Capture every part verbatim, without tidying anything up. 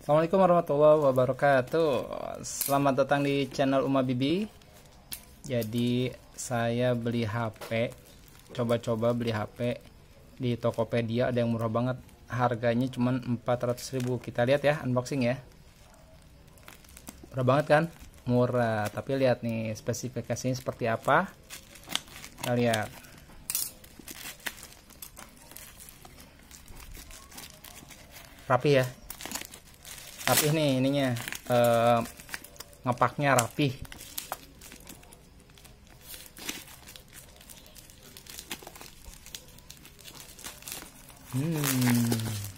Assalamualaikum warahmatullahi wabarakatuh. Selamat datang di channel Uma Bibi. Jadi saya beli H P, coba-coba beli H P di Tokopedia, ada yang murah banget. Harganya cuma empat ratus ribu. Kita lihat ya, unboxing ya. Murah banget kan? Murah. Tapi lihat nih spesifikasinya seperti apa. Kita lihat. Rapi ya. Rapih nih ininya, eh, ngepaknya rapih. Hmm.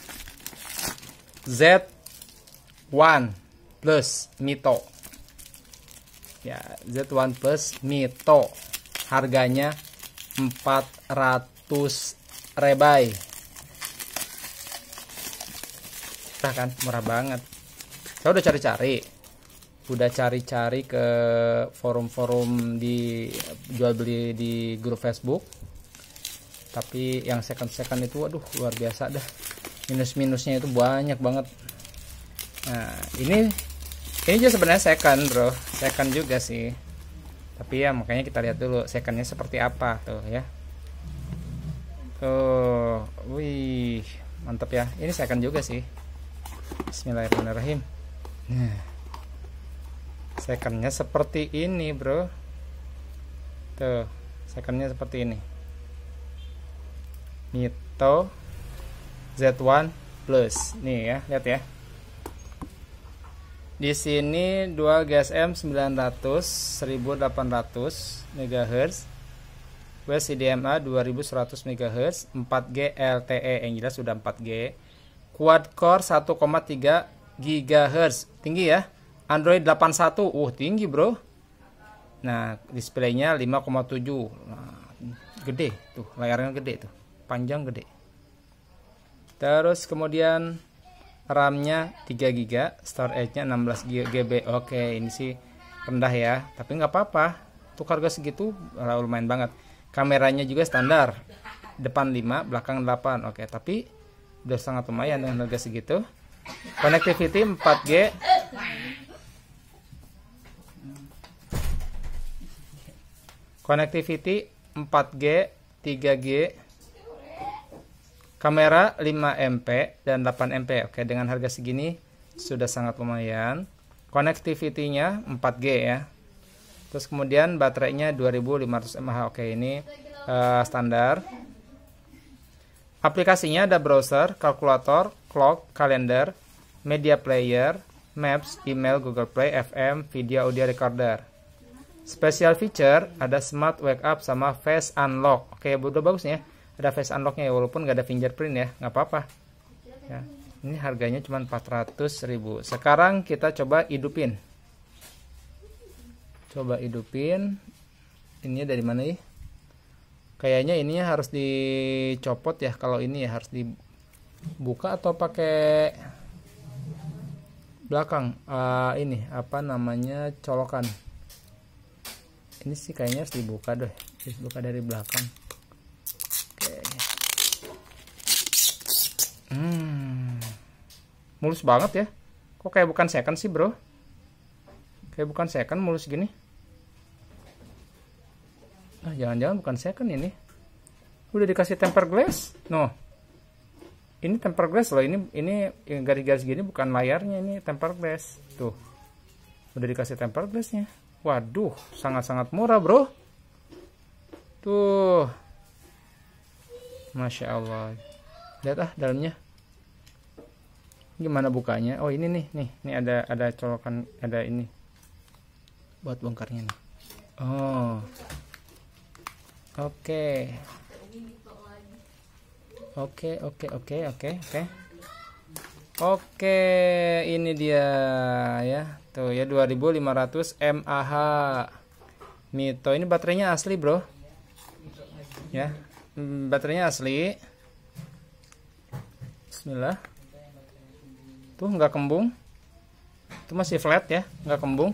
Z satu Plus Mito. Ya, Z satu Plus Mito. Harganya empat ratus rebai. Nah kan, murah banget. Saya udah cari-cari, udah cari-cari ke forum-forum di jual beli di grup Facebook. Tapi yang second-second itu, waduh luar biasa dah. Minus-minusnya itu banyak banget. Nah ini, ini juga sebenarnya second bro, second juga sih. Tapi ya makanya kita lihat dulu secondnya seperti apa tuh ya. Tuh, wih mantap ya. Ini second juga sih. Bismillahirrahmanirrahim. Nah, secondnya seperti ini bro. Tuh, secondnya seperti ini. Mito Z satu Plus. Nih ya, lihat ya. Di sini dua G S M sembilan ratus seribu delapan ratus megahertz, W C D M A dua ribu seratus megahertz, empat G L T E, yang jelas sudah empat G. Quad core satu koma tiga gigahertz, tinggi ya. Android delapan puluh satu, uh tinggi bro. Nah displaynya lima koma tujuh, nah, gede tuh, layarnya gede tuh, panjang gede. Terus kemudian RAM-nya tiga giga, storage-nya enam belas giga byte. Oke ini sih rendah ya, tapi nggak apa-apa, tuh harga segitu lumayan banget. Kameranya juga standar, depan lima, belakang delapan. Oke tapi udah sangat lumayan dengan harga segitu. Connectivity empat G, connectivity empat G, tiga G, kamera lima megapiksil dan delapan megapiksil. Oke, dengan harga segini sudah sangat lumayan. Connectivity-nya empat G ya. Terus kemudian baterainya dua ribu lima ratus mAh. Oke, ini uh, standar. Aplikasinya ada browser, kalkulator, clock, kalender, media player, maps, email, Google Play, F M, video audio recorder. Special feature ada smart wake up sama face unlock. Oke, udah bagus nih ya. Ada face unlocknya ya, walaupun gak ada fingerprint ya, nggak apa-apa. Ya, ini harganya cuma empat ratus ribu. Sekarang kita coba hidupin. Coba hidupin. Ini dari mana ya? Kayaknya ininya harus dicopot ya. Kalau ini ya harus dibuka atau pakai belakang. Uh, ini apa namanya, colokan. Ini sih kayaknya harus dibuka deh. Dibuka dari belakang. Oke. Hmm. Mulus banget ya. Kok kayak bukan second sih bro? Kayak bukan second, mulus gini. Nah, jangan-jangan bukan second ini. Udah dikasih tempered glass. No. Ini tempered glass loh. Ini ini garis-garis gini bukan layarnya, ini tempered glass. Tuh. Udah dikasih tempered glassnya. Waduh, sangat-sangat murah, bro. Tuh. Masya Allah. Lihat ah dalamnya. Gimana bukanya? Oh, ini nih, nih. Ini ada ada colokan, ada ini. Buat bongkarnya nih. Oh. Oke, oke, oke, oke, oke, oke, oke. Ini dia ya, tuh ya dua ribu lima ratus mAh. Mito ini baterainya asli bro, ya, baterainya asli. Bismillah. Tuh nggak kembung, itu masih flat ya, nggak kembung.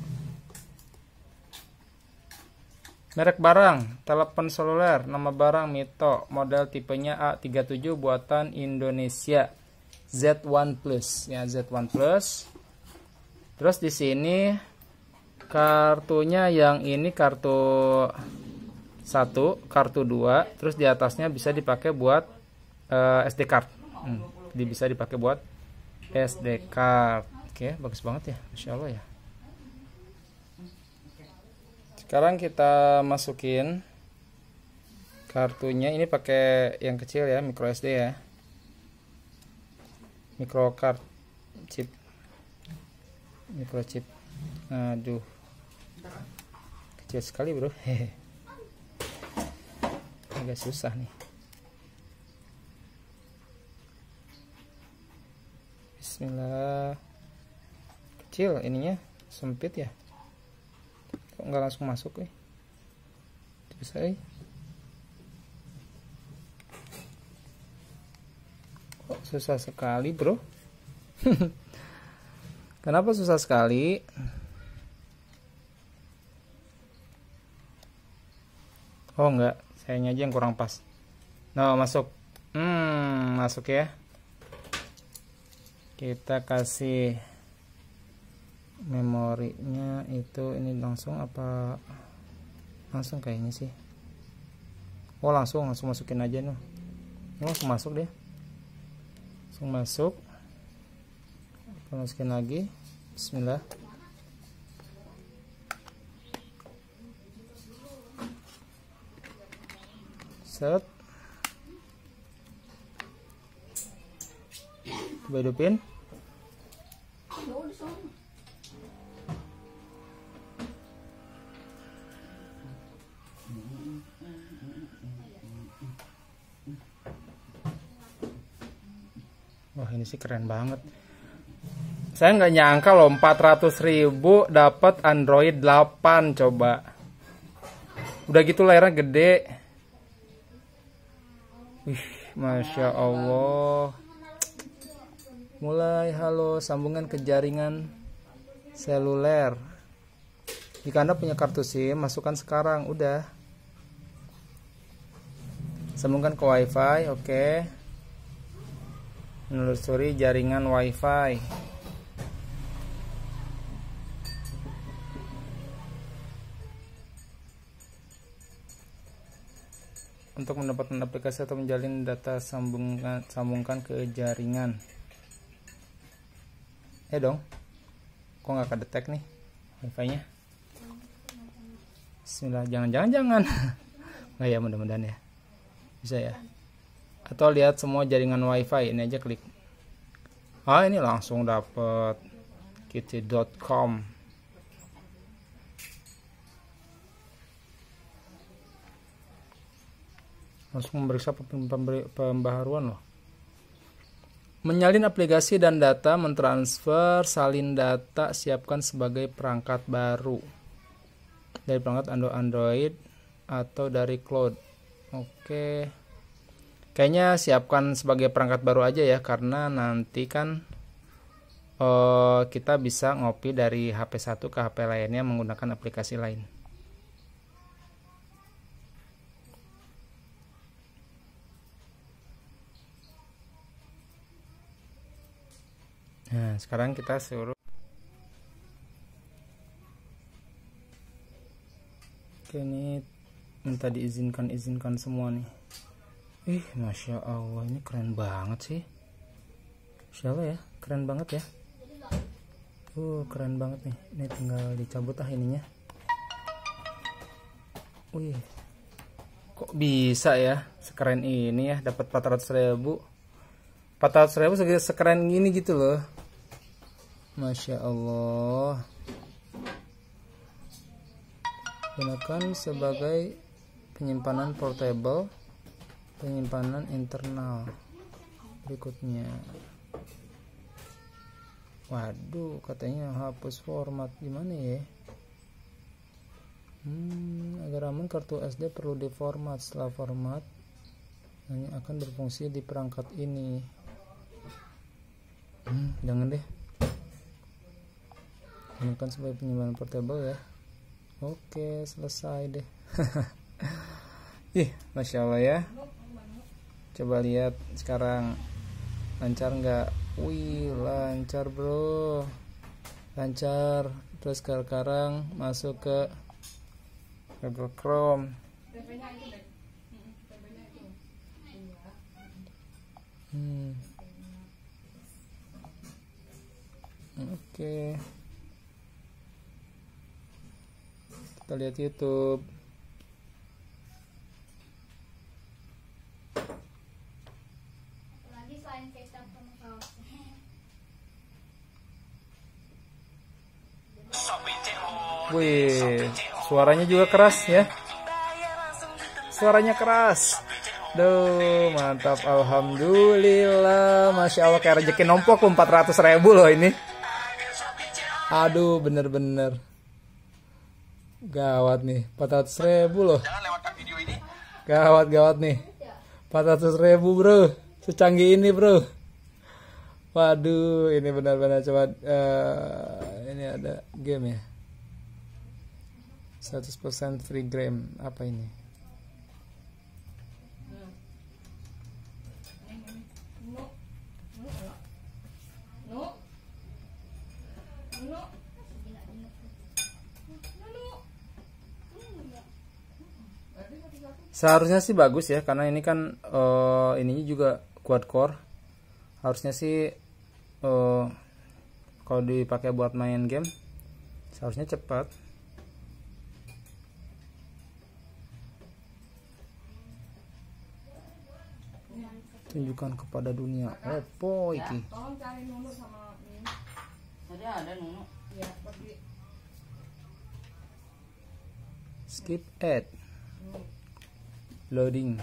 Merek barang, telepon seluler, nama barang Mito, model tipenya A tiga puluh tujuh buatan Indonesia. Z satu Plus ya, Z satu Plus. Terus di sini kartunya yang ini kartu satu, kartu dua, terus di atasnya bisa dipakai buat uh, S D card. Hmm, bisa dipakai buat S D card. Oke, bagus banget ya, Masya Allah ya. Sekarang kita masukin kartunya, ini pakai yang kecil ya, micro S D ya, micro card chip, microchip. Aduh, kecil sekali bro, hehe, agak susah nih. Bismillah. Kecil ininya, sempit ya, kok nggak langsung masuk nih, bisa eh kok susah sekali bro. Kenapa susah sekali? Oh enggak, sayangnya aja yang kurang pas. Nah, masuk. Hmm, masuk ya. Kita kasih memorinya itu, ini langsung apa langsung kayaknya sih. Oh langsung langsung masukin aja nih. Langsung masuk deh. Langsung masuk. Kita masukin lagi. Bismillah. Set. Coba hidupin. Wah, ini sih keren banget. Saya nggak nyangka loh empat ratus ribu dapat Android delapan, coba. Udah gitu layarnya gede. Wih, Masya Allah. Mulai halo, sambungan ke jaringan seluler. Jika Anda punya kartu SIM, masukkan sekarang, udah. Sambungkan ke WiFi, oke. Okay. Menelusuri jaringan WiFi. Untuk mendapatkan aplikasi atau menjalin data, sambungkan, sambungkan ke jaringan. Eh dong, kok nggak kedetek nih WiFi-nya? Bismillah, jangan-jangan jangan. Nggak ya, mudah-mudahan ya. Bisa ya. Atau lihat semua jaringan WiFi, ini aja klik. Ah, ini langsung dapet kitty dot com. Langsung memeriksa pembaharuan loh. Menyalin aplikasi dan data, mentransfer, salin data, siapkan sebagai perangkat baru. Dari perangkat Android atau dari cloud. Oke. Kayaknya siapkan sebagai perangkat baru aja ya, karena nanti kan uh, kita bisa ngopi dari H P satu ke H P lainnya menggunakan aplikasi lain. Nah, sekarang kita suruh. Oke, ini minta diizinkan izinkan semua nih. Ih, Masya Allah, ini keren banget sih. Masya Allah ya, keren banget ya. Uh, keren banget nih. Ini tinggal dicabut ah ininya. Wih, kok bisa ya sekeren ini ya, dapat empat ratus ribu. empat ratus ribu sekeren gini gitu loh. Masya Allah. Gunakan sebagai penyimpanan portable, penyimpanan internal. Berikutnya, waduh, katanya hapus format, gimana ya? Hmm, agar aman kartu S D perlu diformat. Setelah format, hanya akan berfungsi di perangkat ini. Hmm, jangan deh. Gunakan sebagai penyimpanan portable ya. Oke, selesai deh. Ih, Masya Allah ya. Coba lihat sekarang lancar nggak Wih, lancar bro, lancar. Terus sekarang masuk ke Google Chrome. Hmm. Oke, kita lihat YouTube. Lagi selain kecap sama saus. Wih, suaranya juga keras ya. Suaranya keras. Duh, mantap. Alhamdulillah. Masya Allah, kayak rezeki nombok empat ratus ribu loh ini. Aduh, bener-bener gawat nih. empat ratus ribu loh. Gawat-gawat nih. empat ratus ribu bro. Secanggih ini bro. Waduh, ini benar-benar coba. Uh, ini ada game ya. seratus persen free game. Apa ini? Seharusnya sih bagus ya, karena ini kan uh, ininya juga quad core. Harusnya sih uh, kalau dipakai buat main game seharusnya cepat. Tunjukkan kepada dunia. Opo iki. Tolong cari Nunu sama ini. Tadi ada Nunu. Ya, pergi. Skip ad. Loading.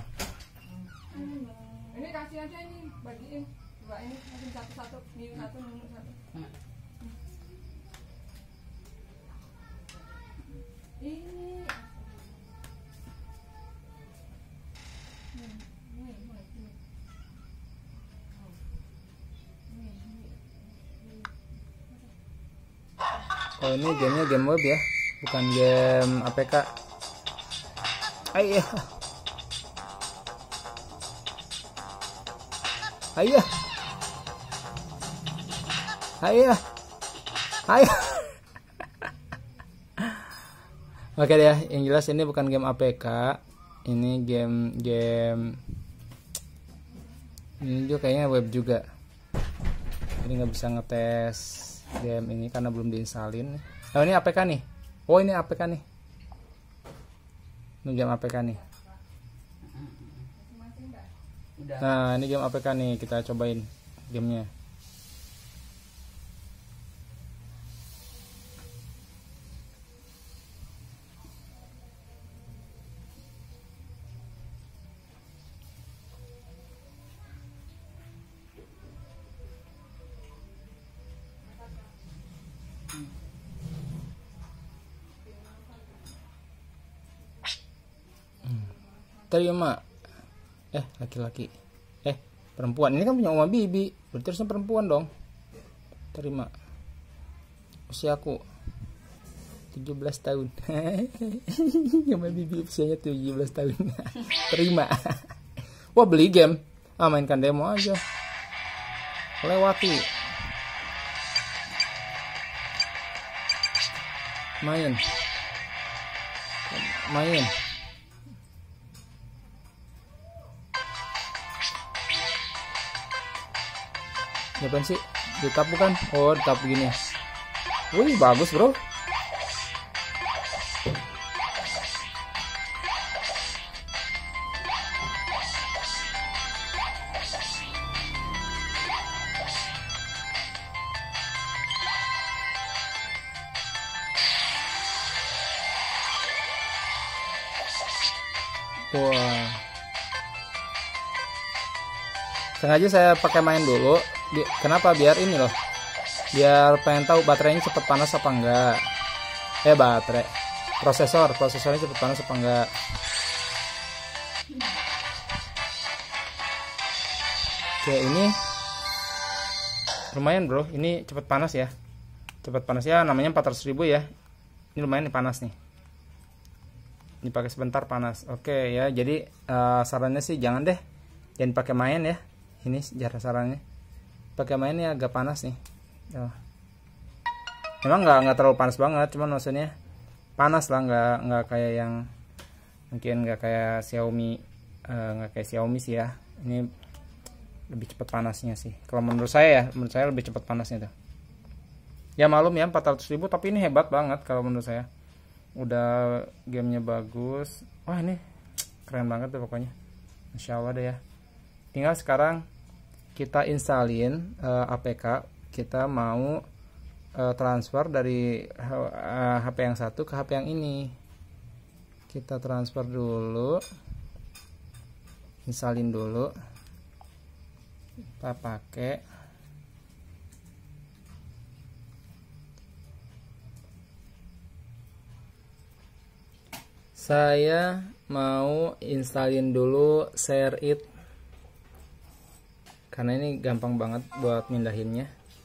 Ini kasih aja ini, bagiin. Dua ini, kasih satu-satu, Nunu satu, Nunu satu. Hmm. Ini. Oh, ini gamenya game web ya, bukan game A P K. Ayo, ayo, ayo, ayo. Oke deh, yang jelas ini bukan game A P K, ini game game ini juga kayaknya web juga. Jadi nggak bisa ngetes game ini karena belum diinsalin. Oh, ini A P K nih. Oh, ini A P K nih. Ini game A P K nih. Udah. Nah, ini game A P K nih, kita cobain gamenya. Terima. Eh, laki-laki. Eh, perempuan. Ini kan punya Oma Bibi. Berarti harusnya perempuan dong. Terima. Usiaku tujuh belas tahun. Oma Bibi usianya tujuh belas tahun. Terima. Wah, beli game. Ah, mainkan demo aja. Lewati. Main. Main. Ngapain sih? Ditap bukan? Oh, ditap begini. Wih, bagus bro. Wah. Sengaja saya pakai main dulu. Bi- Kenapa? Biar ini loh. Biar pengen tahu baterainya cepet panas apa enggak. Eh, baterai. Prosesor, prosesornya cepet panas apa enggak. Oke, ini lumayan bro. Ini cepet panas ya. Cepet panas ya, namanya empat ratus ribu ya. Ini lumayan nih panas nih. Ini pakai sebentar panas. Oke ya, jadi uh, sarannya sih jangan deh. Jangan pakai main ya. Ini jarang sarannya. pakai main ini agak panas nih. Oh. Emang nggak nggak terlalu panas banget, cuman maksudnya panas lah, nggak nggak kayak yang mungkin nggak kayak Xiaomi, nggak uh, kayak Xiaomi sih ya. Ini lebih cepat panasnya sih. Kalau menurut saya ya, menurut saya lebih cepat panasnya tuh. Ya malum ya empat ratus ribu, tapi ini hebat banget kalau menurut saya. Udah gamenya bagus. Wah ini keren banget tuh pokoknya. Masya Allah deh ya. Tinggal sekarang kita installin uh, A P K. Kita mau uh, transfer dari uh, H P yang satu ke H P yang ini. Kita transfer dulu, installin dulu. Kita pakai saya mau installin dulu Share It karena ini gampang banget buat mindahinnya.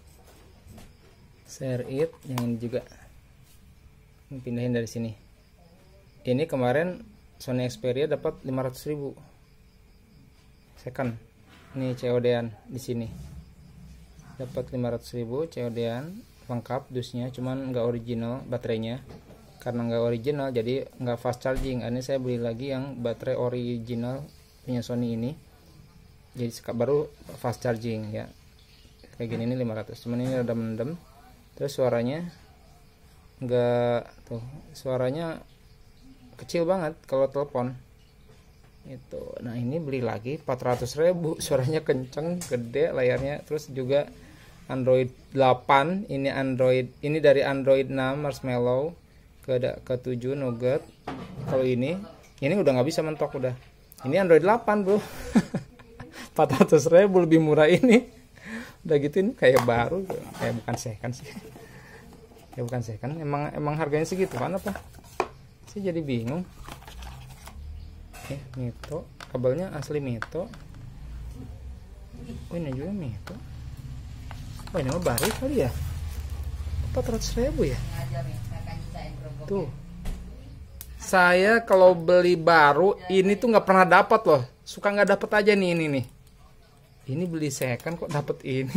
Share It yang ini juga pindahin dari sini. Ini kemarin Sony Xperia dapat lima ratus ribu second. Ini C O D-an di sini. Dapat lima ratus ribu C O D-an lengkap dusnya, cuman nggak original baterainya. Karena nggak original jadi nggak fast charging. Ini saya beli lagi yang baterai original punya Sony ini. Jadi baru fast charging ya. Kayak gini ini lima ratus. Cuman ini rada mendem. Terus suaranya nggak tuh, suaranya kecil banget kalau telepon. Itu. Nah, ini beli lagi empat ratus ribu. Suaranya kenceng, gede layarnya. Terus juga Android delapan, ini Android ini dari Android enam Marshmallow ke ke tujuh Nougat. Kalau ini ini udah nggak bisa mentok udah. Ini Android delapan, Bro. empat ratus ribu lebih murah ini. Udah gitu ini kayak baru, kayak bukan second sih. Kayak bukan second. Emang emang harganya segitu kan apa? Saya jadi bingung. Eh, Mito, kabelnya asli Mito. Oh, ini juga Mito. Oh, ini mah baru kali ya. empat ratus ribu ya. Tuh. Saya kalau beli baru ini tuh nggak pernah dapat loh. Suka nggak dapat aja nih ini nih. Ini beli second kok dapat ini.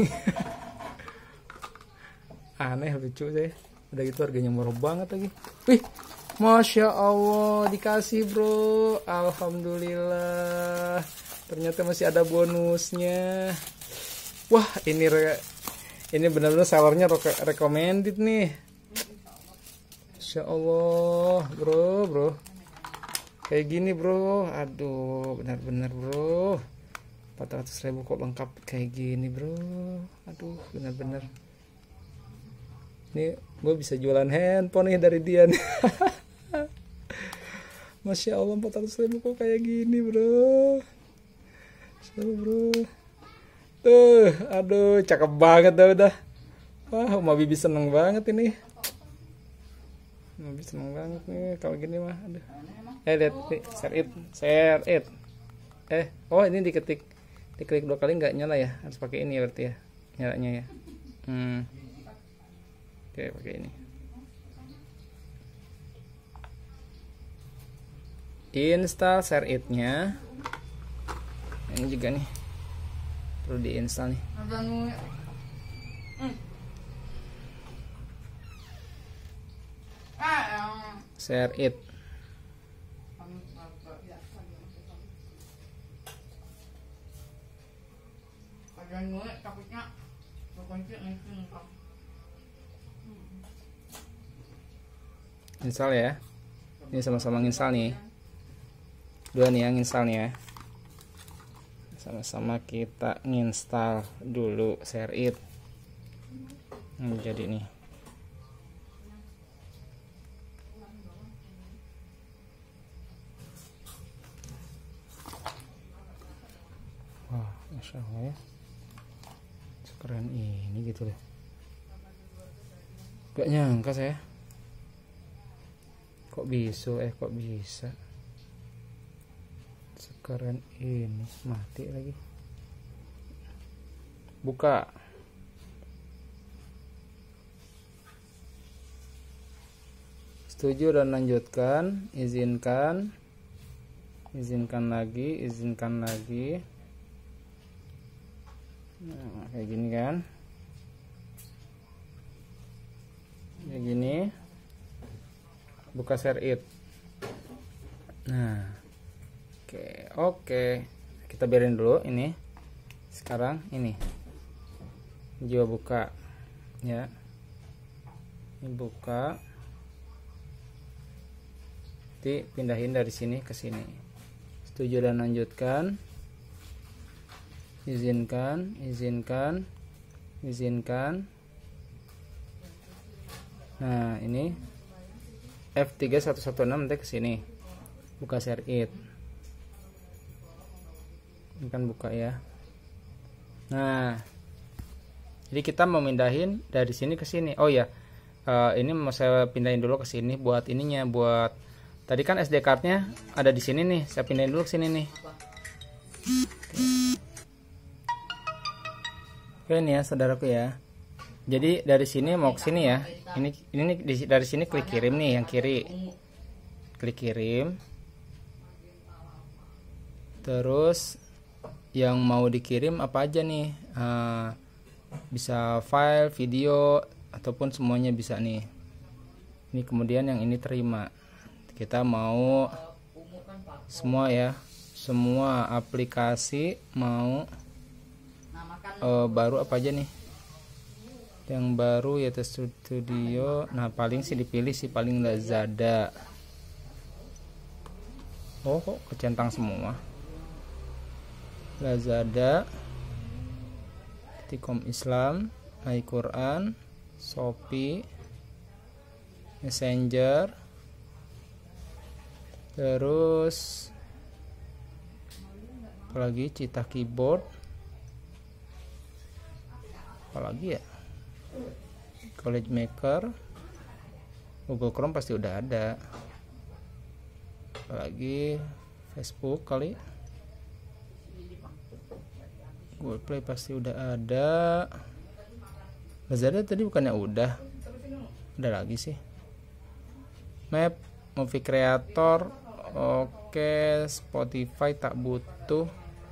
Aneh, lucu deh. Udah gitu harganya murah banget lagi. Wih, Masya Allah, dikasih bro. Alhamdulillah. Ternyata masih ada bonusnya. Wah, ini re ini benar-benar sellernya recommended nih. Masya Allah, bro, bro. Kayak gini bro. Aduh, benar-benar bro. empat ratus ribu kok lengkap kayak gini bro. Aduh, benar-benar. Ini gue bisa jualan handphone nih dari dia nih. Masya Allah, empat ratus ribu kok kayak gini bro. Masya Allah bro. Tuh, aduh, cakep banget dah udah. Wah, Oma Bibi seneng banget ini. Oma Bibi seneng banget nih kalau gini mah. Aduh. Eh, lihat nih, share it, share it. Eh, oh ini diketik, diklik dua kali nggak nyala ya? Harus pakai ini berarti ya, nyalanya ya. Hmm. Oke, pakai ini. Install share it-nya. Ini juga nih perlu diinstal nih. Share it. Install ya. Ini sama-sama install nih. Dua nih yang install nih ya. Sama-sama kita nginstal dulu share it. Hmm, jadi nih. Wah, Masya Allah ya. Sekeren ini gitu loh. Gak nyangka saya. Kok bisa eh kok bisa. Sekeren ini, mati lagi. Buka. Setuju dan lanjutkan, izinkan. Izinkan lagi, izinkan lagi. Nah, kayak gini kan, kayak gini, buka share it. Nah, oke oke kita biarin dulu ini. Sekarang ini juga buka ya, ini buka, nanti pindahin dari sini ke sini. Setuju dan lanjutkan, izinkan, izinkan, izinkan. Nah ini F tiga satu satu enam nanti ke sini, buka share it. Ini kan buka ya. Nah, jadi kita mau mindahin dari sini ke sini. Oh ya, uh, ini mau saya pindahin dulu ke sini buat ininya, buat tadi kan S D cardnya ada di sini nih. Saya pindahin dulu ke sini nih. Oke nih ya, saudaraku ya. Jadi dari sini mau ke sini ya. Ini ini dari sini klik kirim nih yang kiri. Klik kirim. Terus yang mau dikirim apa aja nih, uh, bisa file, video, ataupun semuanya bisa nih. Ini kemudian yang ini terima, kita mau semua ya, semua aplikasi mau uh, baru apa aja nih, yang baru ya Studio. Nah paling sih dipilih sih paling Lazada. Oh kok kecentang semua. Lazada, Tikom Islam, iQuran, Shopee, Messenger, terus apalagi Cita Keyboard, apalagi ya, College Maker, Google Chrome pasti udah ada, apalagi Facebook kali, Google Play pasti udah ada. Lazada tadi bukannya udah? Ada lagi sih. Map, Movie Creator, oke, Spotify tak butuh.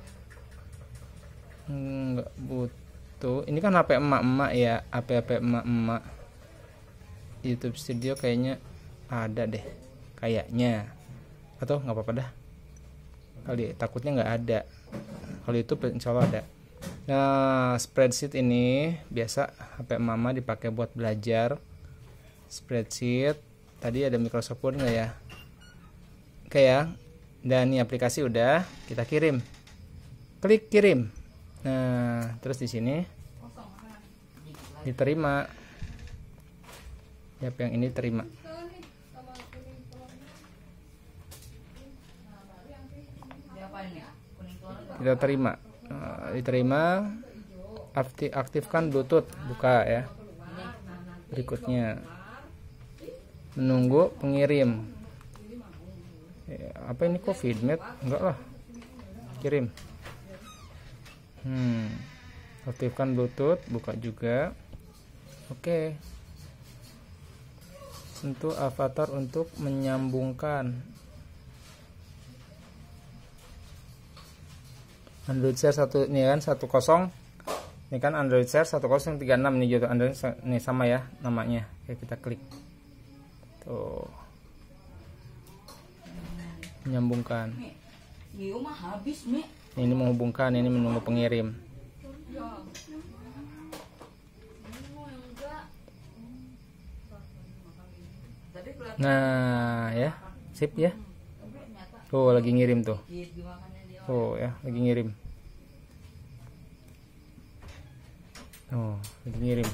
Enggak butuh. Ini kan H P emak-emak ya, H P-H P emak-emak. YouTube Studio kayaknya ada deh, kayaknya. Atau nggak apa-apa dah. Kali takutnya nggak ada. Kalau YouTube insya Allah ada. Nah, spreadsheet ini biasa H P mama dipakai buat belajar. Spreadsheet. Tadi ada Microsoft Word nggak ya? Oke ya. Dan ini aplikasi udah kita kirim. Klik kirim. Nah, terus di sini diterima. Siapa yang ini terima? Kita terima. Nah, diterima, aktif, aktifkan Bluetooth, buka ya. Berikutnya menunggu pengirim. Ya, apa ini kok feedmet? Enggak lah, kirim. Hmm, aktifkan Bluetooth, buka juga. Oke. Sentuh avatar untuk menyambungkan. Android Share satu ini kan satu kosong. Ini kan Android Share satu kosong tiga enam nih juga Android ini sama ya namanya. Oke, kita klik. Tuh. Menyambungkan. Ini menghubungkan, ini menunggu pengirim. Nah, ya. Sip ya. Tuh lagi ngirim tuh. Oh ya, lagi ngirim. Oh, lagi ngirim.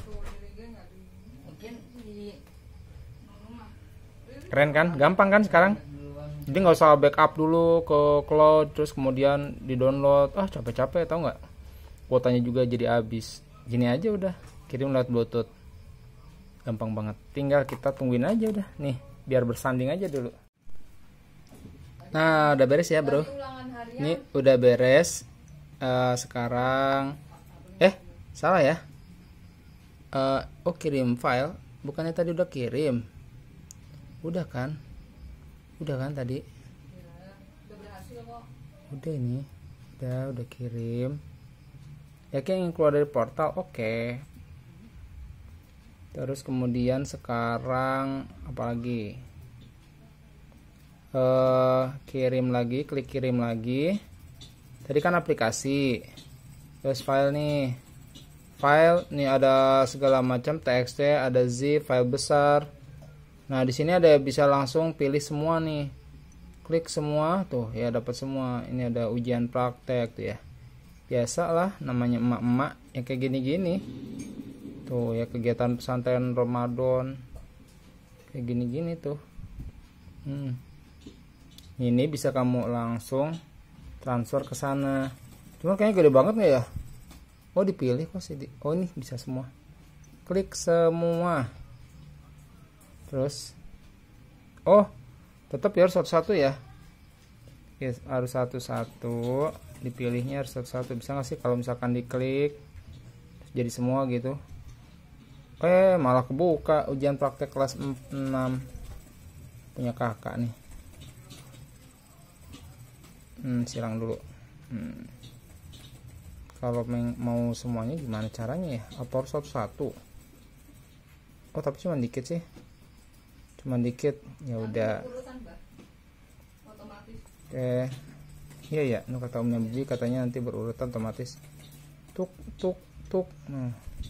Keren kan? Gampang kan sekarang? Jadi nggak usah backup dulu ke cloud, terus kemudian di download. Ah, capek-capek, tau nggak? Kuotanya juga jadi habis. Gini aja udah, kirim lewat Bluetooth. Gampang banget. Tinggal kita tungguin aja udah. Nih, biar bersanding aja dulu. Nah, udah beres ya, bro. Ini udah beres. Uh, sekarang eh salah ya. Uh, oh kirim file. Bukannya tadi udah kirim? Udah kan? Udah kan tadi? Udah ini. Udah udah kirim. yakin ingin keluar dari portal, oke. Terus kemudian sekarang apalagi, uh, kirim lagi, klik kirim lagi. Tadi kan aplikasi, terus file nih, file nih ada segala macam, txt, ada zip, file besar. Nah di sini ada bisa langsung pilih semua nih, klik semua tuh ya, dapat semua. Ini ada ujian praktek tuh ya, biasa lah namanya emak-emak yang kayak gini-gini tuh ya, kegiatan pesantren Ramadan kayak gini-gini tuh. hmm. Ini bisa kamu langsung transfer ke sana. Cuma kayaknya gede banget nggak ya? Oh dipilih kok sih. Oh ini bisa semua. Klik semua. Terus, oh tetap ya harus satu-satu ya. Yes, harus satu-satu. Dipilihnya harus satu-satu. Bisa nggak sih kalau misalkan diklik jadi semua gitu? Eh malah kebuka ujian praktek kelas enam punya kakak nih. hmm, silang dulu. hmm. Kalau mau semuanya gimana caranya ya? Apa harus satu-satu? Oh tapi cuma dikit sih, cuma dikit ya udah. Oke, iya ya, nu kata Omnya Budi katanya nanti berurutan otomatis. Tuk tuk tuk. Nah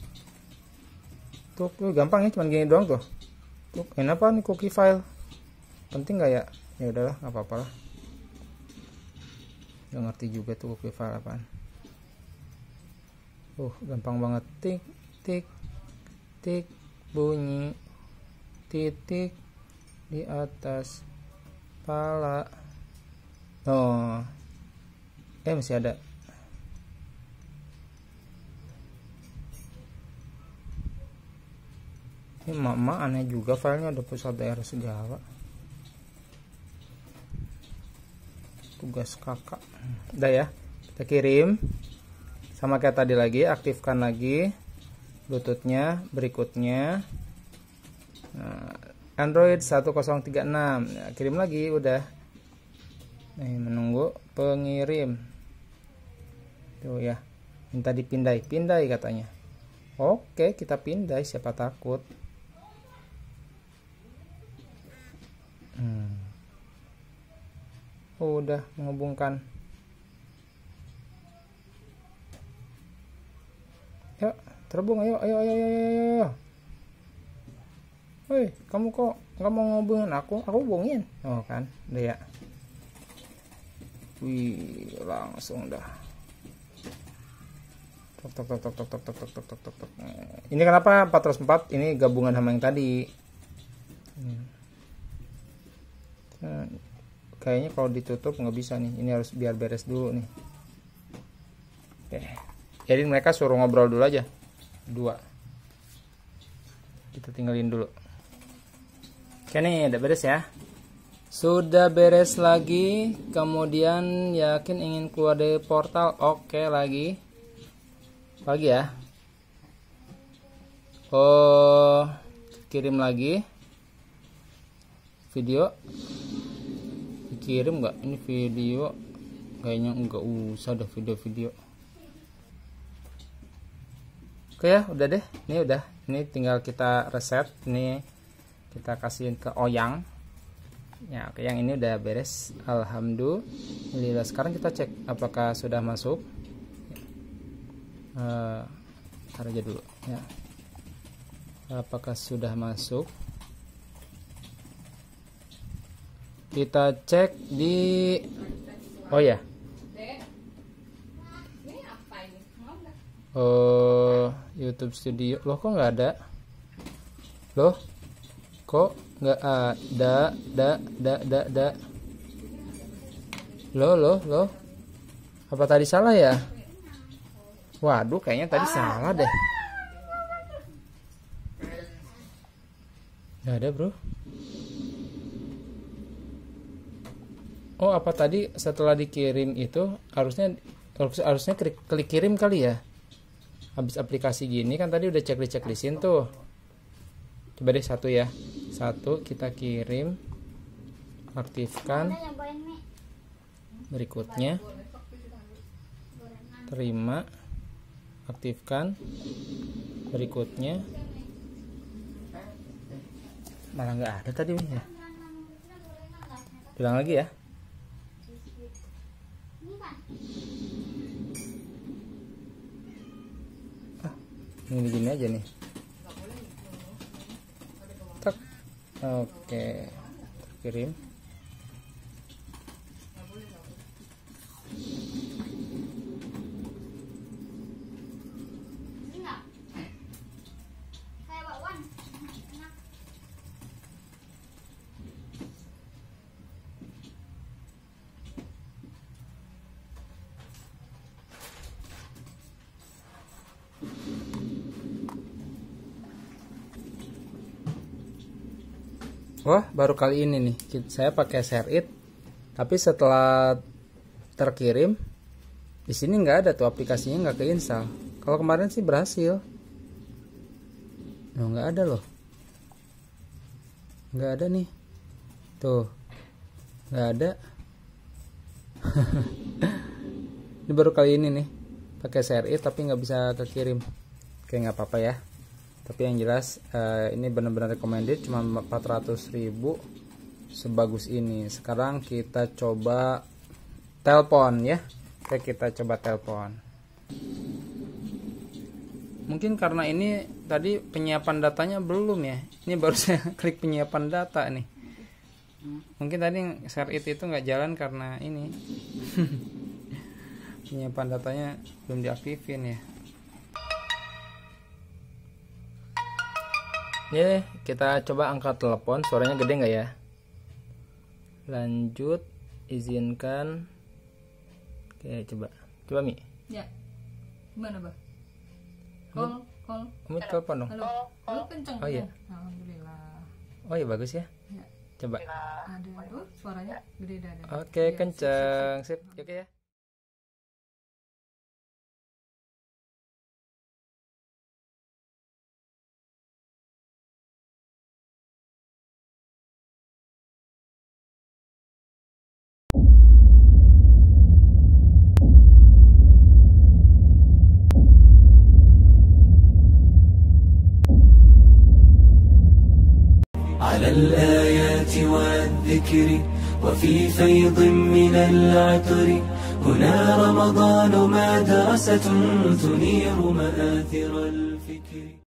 tuh, tuh gampang ya, cuman gini doang tuh. Tuh, kenapa nih cookie file? Penting nggak ya? Ya udahlah, nggak apa-apa lah. Nggak ngerti juga tuh cookie file apaan. Uh, gampang banget. Tik, tik, tik, bunyi titik di atas pala. Oh, eh masih ada. Ini emak-emak aneh juga filenya, ada pusat daerah segala. Tugas kakak. Udah ya, kita kirim. Sama kayak tadi lagi, aktifkan lagi Bluetoothnya. Berikutnya nah, Android satu nol tiga enam. Nah, kirim lagi, udah. Nih, menunggu pengirim. Tuh ya, minta dipindai, pindai katanya. Oke, kita pindai, siapa takut. Hmm. Oh, udah menghubungkan. Yuk, terhubung, ayo, ayo, ayo, ayo, ayo. Woi, kamu kok nggak mau ngobongin aku? Aku hubungin. Oh kan, udah ya. Wih, langsung dah. Tok tok tok tok tok tok tok tok tok tok tok. Ini kenapa empat ratus empat? Ini gabungan sama yang tadi. Nah, kayaknya kalau ditutup nggak bisa nih. Ini harus biar beres dulu nih. Oke. Jadi mereka suruh ngobrol dulu aja. Dua. Kita tinggalin dulu. Oke nih, udah beres ya. Sudah beres lagi. Kemudian yakin ingin keluar dari portal. Oke lagi. Lagi ya. Oh, kirim lagi. Video. Dikirim nggak? Ini video. Kayaknya nggak usah deh video-video. Oke ya, udah deh. Ini udah. Ini tinggal kita reset. Ini kita kasihin ke Oyang. Ya, oke, yang ini udah beres. Alhamdulillah. Sekarang kita cek apakah sudah masuk. Uh, taruh aja dulu ya. Apakah sudah masuk? Kita cek di. Oh ya. Oh, YouTube Studio. Loh kok nggak ada? Loh kok nggak ada? Da da da da. Loh loh loh. Apa tadi salah ya? Waduh, kayaknya tadi salah deh. Nggak ada bro. Oh, apa tadi setelah dikirim itu harusnya harusnya klik, klik kirim kali ya. Habis aplikasi gini kan tadi udah checklist checklistin tuh. Coba deh satu ya. Satu kita kirim. Aktifkan. Berikutnya terima. aktifkan. Berikutnya malah nggak ada tadi ya. Bilang lagi ya. Ah, ini gini aja nih. Tak. Oke, kirim. Wah, baru kali ini nih saya pakai Share It, tapi setelah terkirim di sini nggak ada tuh, aplikasinya nggak keinstall. Kalau kemarin sih berhasil. Nah, nggak ada loh, nggak ada nih, tuh nggak ada. Ini baru kali ini nih pakai Share It tapi nggak bisa kekirim. Oke, nggak apa-apa ya. Tapi yang jelas uh, ini benar-benar recommended, cuma empat ratus ribu sebagus ini. Sekarang kita coba telepon ya. Oke, kita coba telepon. Mungkin karena ini tadi penyiapan datanya belum ya. Ini baru saya klik penyiapan data nih. Mungkin tadi Share It itu nggak jalan karena ini. Penyiapan datanya belum diaktifin ya. Ya, kita coba angkat telepon. Suaranya gede nggak ya? Lanjut, izinkan. Oke, coba, coba Mi. Ya, gimana bah? Call, call. Mi telepon dong. Halo, halo kenceng. Oh iya. Alhamdulillah. Oh iya, bagus ya. Ya. Coba. Ada tuh suaranya gede dada. Oke, kenceng. Sip, oke ya. على الآيات والذكر وفي فيض من العطر هنا رمضان مدرسة تنير مآثر الفكر.